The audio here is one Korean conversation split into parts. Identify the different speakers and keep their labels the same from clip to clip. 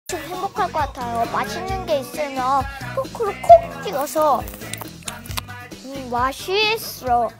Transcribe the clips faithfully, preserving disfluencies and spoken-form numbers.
Speaker 1: 행복할 것 같아요. 맛있는 게 있으면 포크로 콕 찍어서 음, 맛있어.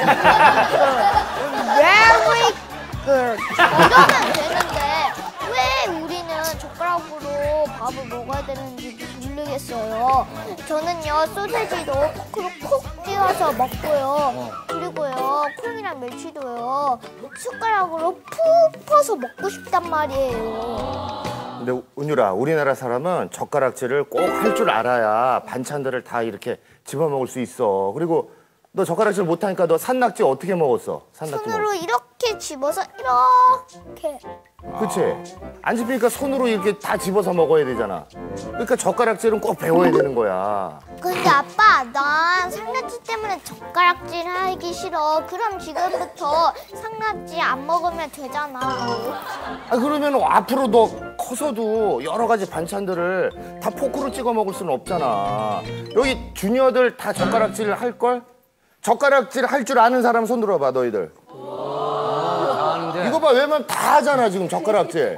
Speaker 1: Very good. 이러면 되는데 왜 우리는 젓가락으로 밥을 먹어야 되는지 모르겠어요. 저는요 소세지도 포크로 콕 찍어서 먹고요. 그리고요 콩이랑 멸치도요 숟가락으로 푹 퍼서 먹고 싶단 말이에요.
Speaker 2: 근데 은유라, 우리나라 사람은 젓가락질을 꼭 할 줄 알아야 반찬들을 다 이렇게 집어먹을 수 있어. 그리고 너 젓가락질 못하니까 너 산낙지 어떻게 먹었어? 산낙지
Speaker 1: 손으로
Speaker 2: 먹었어.
Speaker 1: 이렇게 집어서 이렇게.
Speaker 2: 그치? 안 집히니까 손으로 이렇게 다 집어서 먹어야 되잖아. 그러니까 젓가락질은 꼭 배워야 되는 거야.
Speaker 1: 근데 아빠, 난 상낙지 때문에 젓가락질 하기 싫어. 그럼 지금부터 상낙지 안 먹으면 되잖아.
Speaker 2: 아, 그러면 앞으로 너 커서도 여러 가지 반찬들을 다 포크로 찍어 먹을 수는 없잖아. 여기 주니어들 다 젓가락질 할걸? 젓가락질 할 줄 아는 사람 손 들어봐, 너희들. 이거 봐, 왜냐면 다 하잖아, 지금 젓가락질.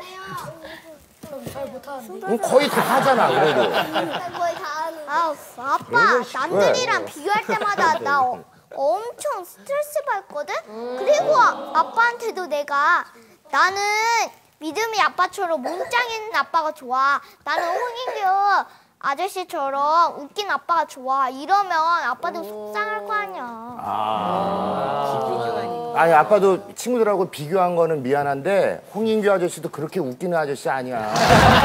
Speaker 2: 응, 거의 다 하잖아, 그래도.
Speaker 1: 아, 아빠, 남들이랑 비교할 때마다 나 어, 엄청 스트레스 받거든? 그리고 아, 아빠한테도 내가 나는 믿음이 아빠처럼 몸짱인 아빠가 좋아. 나는 홍인규 아저씨처럼 웃긴 아빠가 좋아. 이러면 아빠도 속상할 거 아니야.
Speaker 2: 아, 아니 아빠도 친구들하고 비교한 거는 미안한데 홍인규 아저씨도 그렇게 웃기는 아저씨 아니야.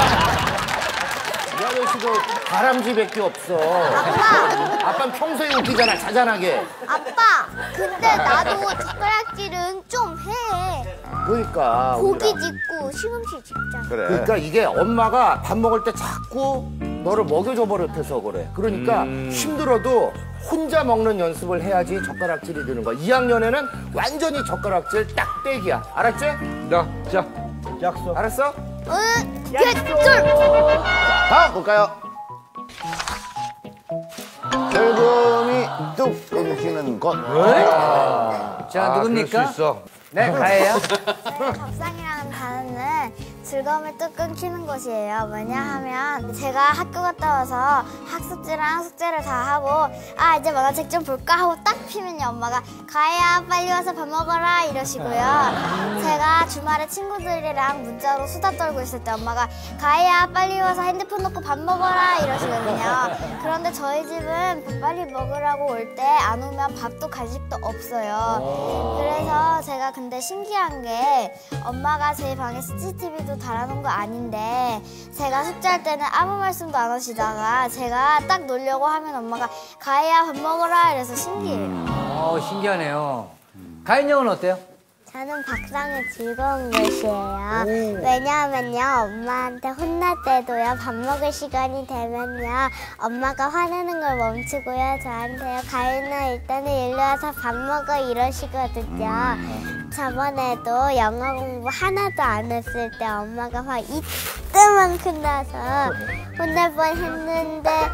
Speaker 2: 이 아저씨도 다람쥐밖에 없어.
Speaker 1: 아빠!
Speaker 2: 아빠는 평소에 웃기잖아, 자잔하게.
Speaker 1: 아빠, 근데 나도 젓가락질은 좀 해.
Speaker 2: 그러니까.
Speaker 1: 고기
Speaker 2: 우리랑.
Speaker 1: 짚고 시금치 짚잖아.
Speaker 2: 그래. 그러니까 이게 엄마가 밥 먹을 때 자꾸 너를 먹여줘 버릇해서 그래. 그러니까
Speaker 3: 음.
Speaker 2: 힘들어도 혼자 먹는 연습을 해야지 젓가락질이 되는 거야. 이 학년에는 완전히 젓가락질 딱 떼기야. 알았지?
Speaker 3: 자, 자, 약속.
Speaker 2: 알았어?
Speaker 1: 응, 깃줄!
Speaker 2: 다음 볼까요?
Speaker 4: 즐거움이 뚝 끊기는 것.
Speaker 3: 자, 누굽니까?
Speaker 4: 그럴 수 있어.
Speaker 3: 네, 가예요.
Speaker 1: 밥상이라는 단어는 즐거움을 뚝 끊기는 것이에요. 왜냐하면 제가 학교 갔다 와서 학습지랑 숙제를 다 하고 아 이제 만화책 좀 볼까 하고 딱 피면요 엄마가 가야 빨리 와서 밥 먹어라 이러시고요. 제가 주말에 친구들이랑 문자로 수다 떨고 있을 때 엄마가 가야 빨리 와서 핸드폰 놓고 밥 먹어라 이러시거든요. 그런데 저희 집은 밥 빨리 먹으라고 올 때 안 오면 밥도 간식도 없어요. 그래서 제가 근데 신기한 게 엄마가 제 방에 씨씨티비도 달아놓은 거 아닌데 제가 숙제할 때는 아무 말씀도 안 하시다가 제가 딱 놀려고 하면 엄마가 가희야 밥 먹어라 이래서 신기해요.
Speaker 3: 어, 신기하네요. 가인 형은 어때요?
Speaker 1: 저는 밥상은 즐거운 것이에요. 왜냐하면요 엄마한테 혼날 때도요 밥 먹을 시간이 되면요 엄마가 화내는 걸 멈추고요 저한테요 가희는 일단은 일로 와서 밥 먹어 이러시거든요. 저번에도 영어 공부 하나도 안 했을 때 엄마가 화 이때만큼 나서 혼날 뻔 했는데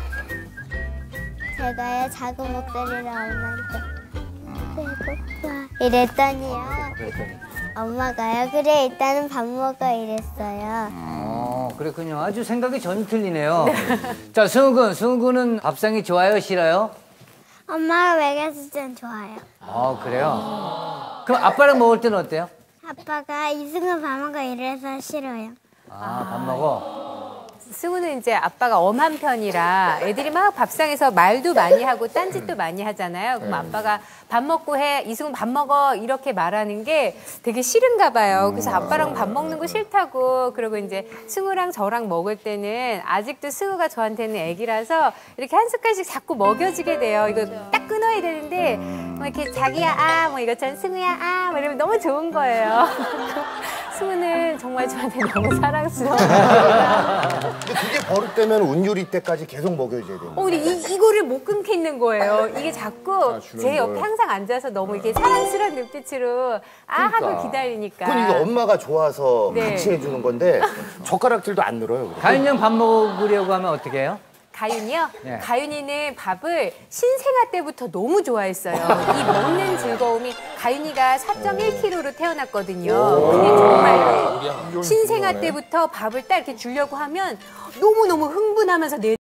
Speaker 1: 제가요 작은 목소리로 엄마한테 배고파 이랬더니요 엄마가요 그래 일단은 밥 먹어 이랬어요.
Speaker 3: 어, 그랬군요. 아주 생각이 전혀 틀리네요. 자, 승우 군, 승우 군은 밥상이 좋아요, 싫어요?
Speaker 1: 엄마가 먹였을 땐 좋아요.
Speaker 3: 아, 그래요? 그럼 아빠랑 먹을 때는 어때요?
Speaker 1: 아빠가 이승은 밥 먹어 이래서 싫어요.
Speaker 3: 아, 밥 먹어?
Speaker 5: 승우는 이제 아빠가 엄한 편이라 애들이 막 밥상에서 말도 많이 하고 딴짓도 많이 하잖아요. 그럼 아빠가 밥 먹고 해, 이승우 밥 먹어 이렇게 말하는 게 되게 싫은가 봐요. 그래서 아빠랑 밥 먹는 거 싫다고 그러고 이제 승우랑 저랑 먹을 때는 아직도 승우가 저한테는 애기라서 이렇게 한 숟갈씩 자꾸 먹여주게 돼요. 이거 딱 끊어야 되는데 뭐 이렇게 자기야 아 뭐 이것처럼 승우야 아 뭐 이러면 너무 좋은 거예요. 승우는 정말 저한테 너무 사랑스러워요.
Speaker 2: 근데 그게 버릇되면 운율이 때까지 계속 먹여줘야 돼.
Speaker 5: 어, 근데 이, 이거를 못 끊겠는 거예요. 이게 자꾸 제 옆에 항상 앉아서 너무 이렇게 사랑스러운 눈빛으로 아 하고 기다리니까.
Speaker 2: 그건 이게 엄마가 좋아서
Speaker 5: 네.
Speaker 2: 같이 해주는 건데 젓가락질도 안 늘어요. 그래.
Speaker 3: 가인 형 밥 먹으려고 하면 어떻게 해요?
Speaker 5: 가윤이요?
Speaker 3: 네.
Speaker 5: 가윤이는 밥을 신생아 때부터 너무 좋아했어요. 이 먹는 즐거움이 가윤이가 사 점 일 킬로그램로 태어났거든요. 근데 정말 신생아 때부터 밥을 딱 이렇게 주려고 하면 너무너무 흥분하면서 내